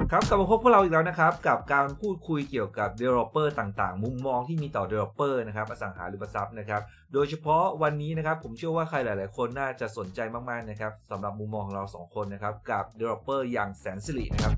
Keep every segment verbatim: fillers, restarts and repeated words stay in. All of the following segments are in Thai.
ครับกลับมาพบพวกเราอีกแล้วนะครับกับการพูดคุยเกี่ยวกับ developer ต่างๆมุมมองที่มีต่อ developer นะครับอสังหาริมทรัพย์นะครับโดยเฉพาะวันนี้นะครับผมเชื่อว่าใครหลายๆคนน่าจะสนใจมากๆนะครับสำหรับมุมมองของเราสองคนนะครับกับ developer อย่างแสนสิรินะครับ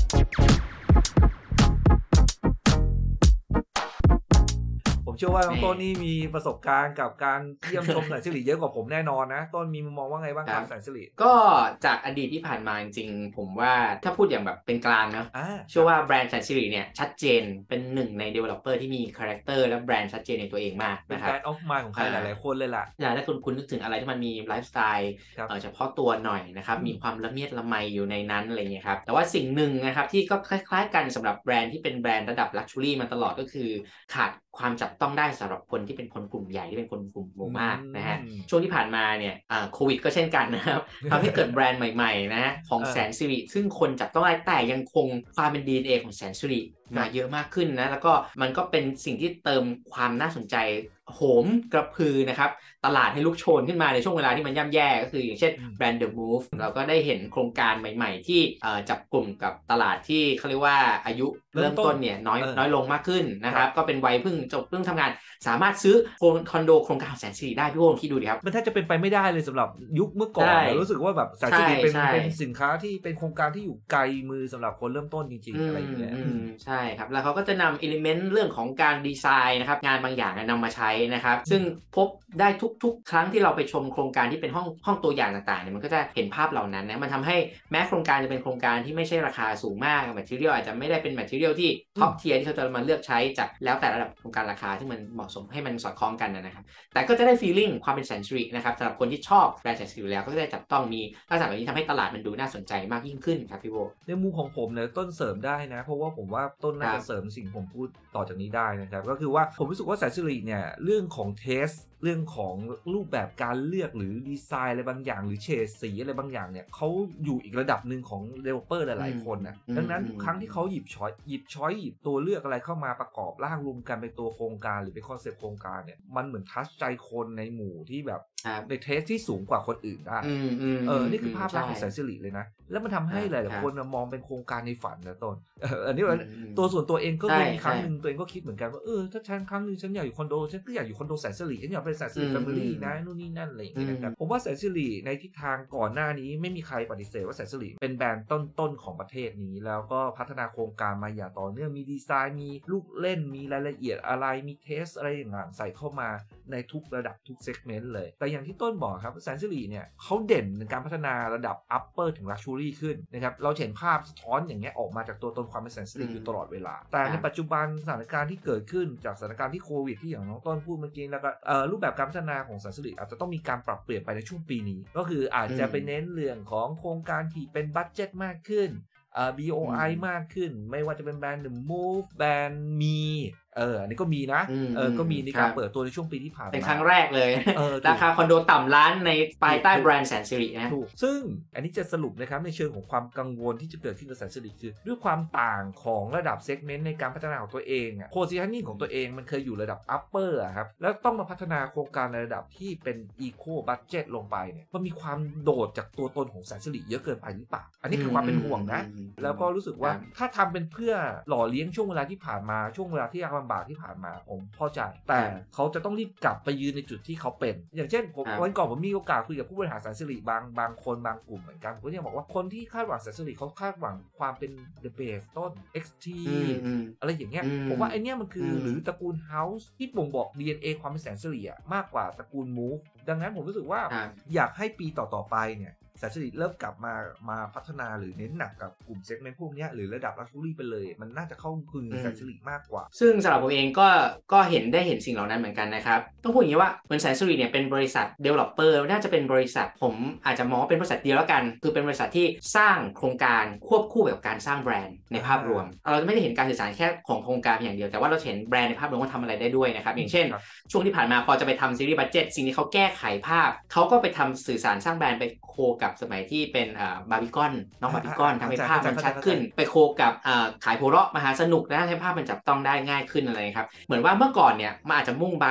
ผมเชื่อว่าน้องต้นนี่มีประสบการณ์กับการเยี่ยมชมแสนสิริเยอะกว่าผมแน่นอนนะต้นมีมุมมองว่าไงบ้างครับแสนสิริก็จากอดีตที่ผ่านมาจริงๆผมว่าถ้าพูดอย่างแบบเป็นกลางนะเชื่อว่าแบรนด์แสนสิริเนี่ยชัดเจนเป็นหนึ่งใน developer ที่มีคาแรคเตอร์และแบรนด์ชัดเจนในตัวเองมากนะครับเป็นแบรนด์ออฟมาของใครหลายๆคนเลยล่ะอย่างถ้าคุณคุณนึกถึงอะไรที่มันมีไลฟ์สไตล์เฉพาะตัวหน่อยนะครับมีความละเมียดละไมอยู่ในนั้นอะไรเงี้ยครับแต่ว่าสิ่งหนึ่งนะครับที่ก็คล้ายๆกันสำหรับแบรนด์ที่เป็นแบรนด์ระดับลักชัวรี่มาตลอดก็คือขาดความจับต้องได้สำหรับคนที่เป็นคนกลุ่มใหญ่ที่เป็นคนกลุ่มหมู่มากนะฮะช่วงที่ผ่านมาเนี่ยโควิดก็เช่นกันนะครับทำให้เกิดแบรนด์ใหม่ๆนะฮะของแสนสิริซึ่งคนจับต้องได้แต่ยังคงความเป็น ดี เอ็น เอ ของแสนสิริมาเยอะมากขึ้นนะแล้วก็มันก็เป็นสิ่งที่เติมความน่าสนใจโหมกระพือนะครับตลาดให้ลุกโชนขึ้นมาในช่วงเวลาที่มันย่ำแย่ก็คืออย่างเช่นแบรนด์ The Move เราก็ได้เห็นโครงการใหม่ๆที่จับกลุ่มกับตลาดที่เขาเรียกว่าอายุเริ่มต้นเนี่ยน้อยน้อยลงมากขึ้นนะครับก็เป็นวัยเพิ่งจบเพิ่งทำงานสามารถซื้อคอนโดโครงการแสนสิริได้พี่โอ้คิดดูดิครับมันแทบจะเป็นไปไม่ได้เลยสำหรับยุคเมื่อก่อนรู้สึกว่าแบบแสนสิริเป็นเป็นสินค้าที่เป็นโครงการที่อยู่ไกลมือสำหรับคนเริ่มต้นจริงๆอะไรอย่างเงี้ยใช่ครับแล้วเขาก็จะนำอิเลเมนต์เรื่องของการดีไซน์นะครับงานบางอย่างนำมาใช้นะครับซึ่งพบได้ทุกๆครั้งที่เราไปชมโครงการที่เป็นห้องห้องตัวอย่างต่างๆเนี่ยมันก็จะเห็นภาพเหล่านั้นนะมันทำให้แม้โครงการจะเป็นโครงการที่ไม่ใช่ราคาสูงมากแมททีเรียลอาจจะไม่ได้เป็นแมททีเรียลที่ท็อปเทียร์ที่เขาจะมาเลือกใช้จากแล้วแต่ระดับโครงการราคาที่มันเหมาะสมให้มันสอดคล้องกันนะครับแต่ก็จะได้ฟีลลิ่งความเป็นแสนสิรินะครับสำหรับคนที่ชอบแบรนด์แสนสิริแล้วก็จะได้จับต้องมีลักษณะแบบนี้ทำให้ตลาดมันดูน่าสนใจมากยิ่งขึ้นครับพี่โบในมุมของผมเนี่ยต้นเสริมได้นะเพราะว่าผมว่าต้นน่าจะเสริมสิ่งผมพูดต่อจากนี้ได้นะครับก็คือว่าผมรู้สึกว่าแสนสิริเนี่ยเรื่องของเทสเรื่องของรูปแบบการเลือกหรือดีไซน์อะไรบางอย่างหรือเฉดสีอะไรบางอย่างเนี่ยเขาอยู่อีกระดับหนึ่งของ developer หลายๆคนนะดังนั้นทุกครั้งที่เขาหยิบช้อยหยิบช้อยหยิบตัวเลือกอะไรเข้ามาประกอบร่างรวมกันเป็นตัวโครงการหรือเป็นคอนเซ็ปต์โครงการเนี่ยมันเหมือนทัชใจคนในหมู่ที่แบบในเทสที่สูงกว่าคนอื่นได้เออนี่คือภาพลักษณ์ของแสนสิริเลยนะแล้วมันทำให้หลายๆคนมองเป็นโครงการในฝันนะต้นอันนี้ตัวส่วนตัวเองก็มีครั้งหนึ่งตัวเองก็คิดเหมือนกันว่าเออถ้าฉันครั้งนึงฉันอยากอยู่คอนโดฉันก็อยากอยู่คอนโดแสนสิริฉันอยากเป็นแสนสิริแฟมิลี่นะนู่นนี่นั่นอะไรอย่างเงี้ยนะครับผมว่าแสนสิริในทิศทางก่อนหน้านี้ไม่มีใครปฏิเสธว่าแสนสิริเป็นแบรนด์ต้นๆของประเทศนี้แล้วก็พัฒนาโครงการมาอย่างต่อเนื่องมีดีไซน์มีลูกเล่นมีรายละเอียดอะไรมีเทสอะไรอย่างๆใส่เข้ามาในทุกระดับทุกเซกเมนต์เลยแต่อย่างที่ต้นบอกครับแสนสิริเนี่ยเขาเด่นในการพัฒนาระดับ upper ถึง luxury ขึ้นนะครับเราเห็นภาพสะท้อนอย่างเงี้ยออกมาจากตัวตนความเป็นแสนสิริอยู่ตลอดเวลาแต่ในปัจจุบันสถานการณ์ที่เกิดขึ้นจากสถานการณ์ที่โควิดที่อย่างน้องต้นพูดเมื่อกี้แล้วก็รูปแบบการพัฒนาของแสนสิริอาจจะต้องมีการปรับเปลี่ยนไปในช่วงปีนี้ก็คืออาจจะไปเน้นเรื่องของโครงการที่เป็นบัดเจ็ตมากขึ้น บี โอ ไอ มากขึ้นไม่ว่าจะเป็นแบรนด์ The Move แบรนด์มีเอออันนี้ก็มีนะเออก็มีในการเปิดตัวในช่วงปีที่ผ่านมาเป็นครั้งแรกเลยราคาคอนโดต่ำล้านในภายใต้แบรนด์แสนสิรินะถูกซึ่งอันนี้จะสรุปนะครับในเชิงของความกังวลที่จะเกิดขึ้นกับแสนสิริคือด้วยความต่างของระดับเซกเมนต์ในการพัฒนาของตัวเองอ่ะโพซิชันนิ่งของตัวเองมันเคยอยู่ระดับ upper อ่ะครับแล้วต้องมาพัฒนาโครงการในระดับที่เป็น eco budget ลงไปเนี่ยมันมีความโดดจากตัวตนของแสนสิริเยอะเกินไปหรือเปล่าอันนี้คือความเป็นห่วงนะแล้วก็รู้สึกว่าถ้าทำเป็นเพื่อหล่อเลี้ยงช่วงเวลาที่ผ่านมาช่วงเวลาที่ยากลำบากที่ผ่านมาผมเข้าใจแต่เขาจะต้องรีบกลับไปยืนในจุดที่เขาเป็นอย่างเช่นผมวันก่อนผมมีโอกาสคุยกับผู้บริหารแสนสิริบางบางคนบางกลุ่มเหมือนกันผมก็ยังบอกว่าคนที่คาดหวังแสนสิริเขาคาดหวังความเป็น the base ต้น เอ็กซ์ ที อะไรอย่างเงี้ยผมว่าไอเนี้ยมันคือหรือตระกูล House ที่บ่งบอก ดี เอ็น เอ ความเป็นแสนสิริมากกว่าตระกูล Move ดังนั้นผมรู้สึกว่าอยากให้ปีต่อๆไปเนี่ยแสนสิริเริ่มกลับมามาพัฒนาหรือเน้นหนักกับกลุ่มเซกเมนต์พวกนี้หรือระดับลักชัวรี่ไปเลยมันน่าจะเข้าพึงแสนสิริมากกว่าซึ่งสำหรับผมเองก็ก็เห็นได้เห็นสิ่งเหล่านั้นเหมือนกันนะครับต้องพูดอย่างนี้ว่าเหมือนแสนสิริเนี่ยเป็นบริษัท developer น่าจะเป็นบริษัทผมอาจจะมองว่าเป็นบริษัทเดียวแล้วกันคือเป็นบริษัทที่สร้างโครงการควบคู่กับการสร้างแบรนด์ในภาพรวมเราจะไม่ได้เห็นการสื่อสารแค่ของโครงการอย่างเดียวแต่ว่าเราเห็นแบรนด์ในภาพรวมว่าทำอะไรได้ด้วยนะครับอย่างเช่นช่วงที่ผ่านมาพอจะไปทำซีรีส์บัดเจ็ตสิ่งที่เขาแก้ไขภาพเขาก็ไปทำสื่อสารสร้างแบรนด์ไปโคกับสมัยที่เป็นบาร์บีคอนน้องบาร์บีคอนทำให้ภาพมันชัดขึ้นไปโคกับขายโพเราะมหาสนุกนะให้ภาพมันจับต้องได้ง่ายขึ้นอะไรครับเหมือนว่าเมื่อก่อนเนี่ยมันอาจจะมุ่งบาง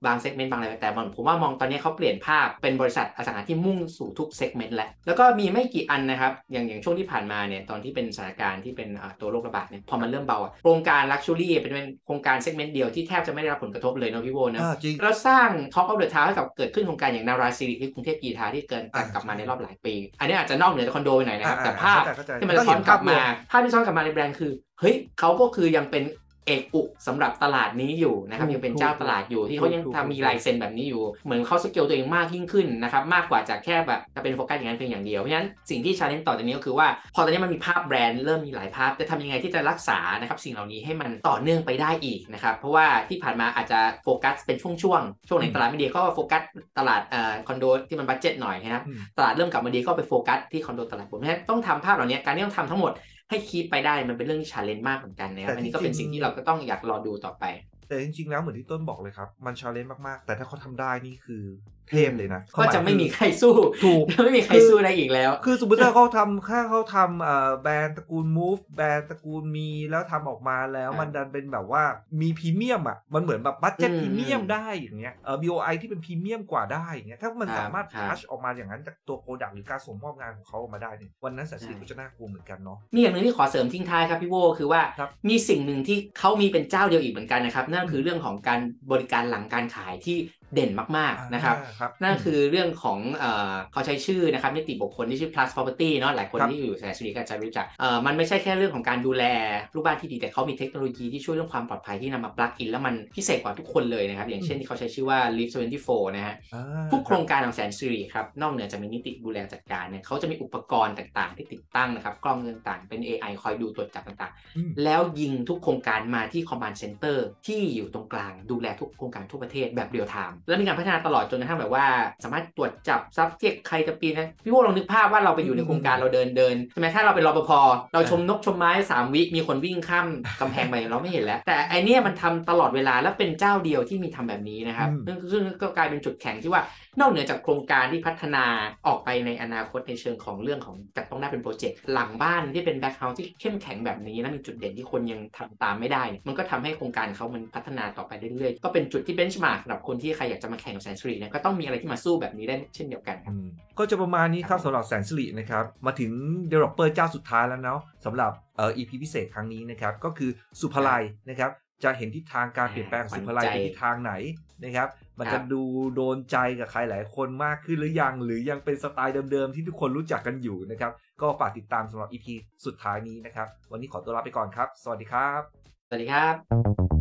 บางเซกเมนต์บางอะไรแต่ผมว่ามองตอนนี้เขาเปลี่ยนภาพเป็นบริษัทอสังหาที่มุ่งสู่ทุกเซกเมนต์แล้วแล้วก็มีไม่กี่อันนะครับอย่างอย่างช่วงที่ผ่านมาเนี่ยตอนที่เป็นสถานการณ์ที่เป็นตัวโรคระบาดเนี่ยพอมันเริ่มเบาโครงการลักชัวรี่เป็นโครงการเซกเมนต์เดียวที่แทบจะไม่ได้รับผลกระทบเลยเนาะพี่โวนะแล้วสร้างท็อปออฟเดอะทาวน์ให้กับเกิดขึ้นโครงการอย่างนาราซิริที่กรุงเทพกีฬาที่เกิดกลับมาในรอบหลายปีอันนี้อาจจะนอกเหนือจากคอนโดไปหน่อยนะครับแต่ภาพที่มันซ้อนกลับมาภาพที่ซ้อนกลับมาในแบรนด์คือเฮ้ยเขาก็คือยังเป็นเอกอุสำหรับตลาดนี้อยู่นะครับยังเป็นเจ้าตลาดอยู่ที่เขายังทำมีลายเซ็นแบบนี้อยู่เหมือนเขาสเกลตัวเองมากยิ่งขึ้นนะครับมากกว่าจากแค่แบบจะเป็นโฟกัสอย่างนั้นเพียงอย่างเดียวเพราะฉะนั้นสิ่งที่ชาเลนจ์ต่อจากนี้ก็คือว่าพอตอนนี้มันมีภาพแบรนด์เริ่มมีหลายภาพจะทำยังไงที่จะรักษานะครับสิ่งเหล่านี้ให้มันต่อเนื่องไปได้อีกนะครับเพราะว่าที่ผ่านมาอาจจะโฟกัสเป็นช่วงช่วงช่วงไหนตลาดไม่ดีก็โฟกัสตลาดเอ่อคอนโดที่มันบัดเจ็ตหน่อยนะครับตลาดเริ่มกลับมาดีก็ไปโฟกัสที่คอนโดตลาดผมเพราะฉะนั้นต้องทำภาพเหล่านี้การที่ต้องทำทั้งหมดให้คีปไปได้มันเป็นเรื่องที่ชาเลนจ์มากเหมือนกันนะครับอันนี้ก็เป็นสิ่งที่เราก็ต้องอยากรอดูต่อไปแต่จริงๆแล้วเหมือนที่ต้นบอกเลยครับมันชาเลนจ์มากๆแต่ถ้าเขาทำได้นี่คือเทพเลยนะก็จะไม่มีใครสู้ถูกไม่มีใครสู้ได้อีกแล้วคือสมมติถ้าเขาทำค่าเขาทำเอ่อแบรนด์ตระกูล Move แบรนด์ตระกูลมีแล้วทำออกมาแล้วมันดันเป็นแบบว่ามีพรีเมียมอ่ะมันเหมือนแบบบัดเจ็ตพรีเมียมได้อย่างเงี้ยเอ่อ บี โอ ไอ ที่เป็นพรีเมียมกว่าได้อย่างเงี้ยถ้ามันสามารถทัชออกมาอย่างนั้นจากตัวโปรดักต์หรือการส่งมอบงานของเขาออกมาได้เนี่ยวันนั้นสัตว์สิ่งก็จะน่ากลัวเหมือนกันเนาะมีอย่างนึงที่ขอเสริมทิ้งท้ายครับพี่โวคือว่ามีสิ่งหนึ่งที่เขามีเป็นเจ้าเดียวอีกเหมือนกันนะครับนั่นคือเรื่องของการบริการหลังการขายที่เด่นมากๆนะครับนั่นคือเรื่องของเอ่อเขาใช้ชื่อนะครับนิติบุคคลที่ชื่อ plus property เนาะหลายคนที่อยู่แสนสิริก็จะรู้จักเอ่อมันไม่ใช่แค่เรื่องของการดูแลลูกบ้านที่ดีแต่เขามีเทคโนโลยีที่ช่วยเรื่องความปลอดภัยที่นำมา plug in แล้วมันพิเศษกว่าทุกคนเลยนะครับอย่างเช่นที่เขาใช้ชื่อว่า Live ทเวนตี้โฟร์นะฮะทุกโครงการของแสนสิริครับนอกเหนือจากมีนิติดูแลจัดการเนี่ยเขาจะมีอุปกรณ์ต่างๆที่ติดตั้งนะครับกล้องต่างๆเป็น เอ ไอ คอยดูตรวจจับต่างๆแล้วยิงทุกโครงการมาที่ command center ที่อยู่ตรงกลางดูแลทุกโครงการทั่วประเทศแบบเรียลไทม์แล้วมีการพัฒนาตลอดจนกระทั่งแบบว่าสามารถตรวจจับ subject ใครจะปีนะพี่โว้ลองนึกภาพว่าเราไปอยู่ในโครงการเราเดินเดินใช่ไหมถ้าเราเป็นรปภเราชมนกชมไม้สามวิมีคนวิ่งข้ามกำแพงไปเราไม่เห็นแล้วแต่ไอเนี้ยมันทำตลอดเวลาและเป็นเจ้าเดียวที่มีทำแบบนี้นะครับซึ่งก็กลายเป็นจุดแข็งที่ว่านอกเหนือจากโครงการที่พัฒนาออกไปในอนาคตในเชิงของเรื่องของจัดต้องได้เป็นโปรเจกต์หลังบ้านที่เป็นแบ็คเฮาส์ที่เข้มแข็งแบบนี้และมีจุดเด่นที่คนยังทำตามไม่ได้มันก็ทำให้โครงการเขามันพัฒนาต่อไปเรื่อยๆก็เป็นจุดที่เบนช์มาร์กสำหรับคนที่ใครอยากจะมาแข่งกับแสนสิริเนี่ยก็ต้องมีอะไรที่มาสู้แบบนี้ได้เช่นเดียวกันครับก็จะประมาณนี้ครับสำหรับแสนสิรินะครับมาถึง developer เจ้าสุดท้ายแล้วเนาะสำหรับเอ่อ อี พี พิเศษครั้งนี้นะครับก็คือสุภาลัยนะครับจะเห็นทิศทางการเปลี่ยนแปลงสุภาลัยไปทิศทางไหนนะครับมันจะดูโดนใจกับใครหลายคนมากขึ้นหรือยังหรือยังเป็นสไตล์เดิมๆที่ทุกคนรู้จักกันอยู่นะครับก็ฝากติดตามสำหรับ อี พี สุดท้ายนี้นะครับวันนี้ขอตัวลาไปก่อนครับสวัสดีครับสวัสดีครับ